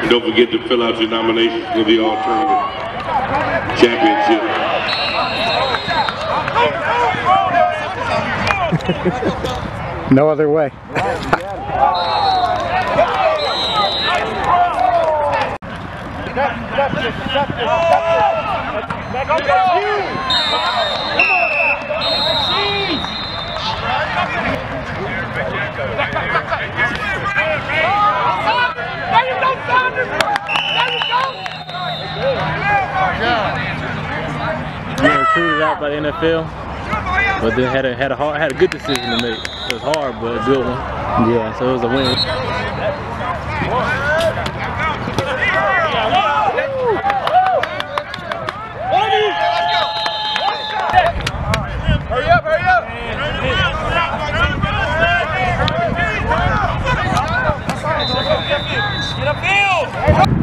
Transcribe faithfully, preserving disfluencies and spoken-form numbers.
Don't forget to fill out your nominations for the alternative championship. No other way. Being recruited out by the N F L, but then had a had a hard, had a good decision to make. It was hard, but a good one. Yeah, so it was a win. Hurry up, hurry up! Get a field!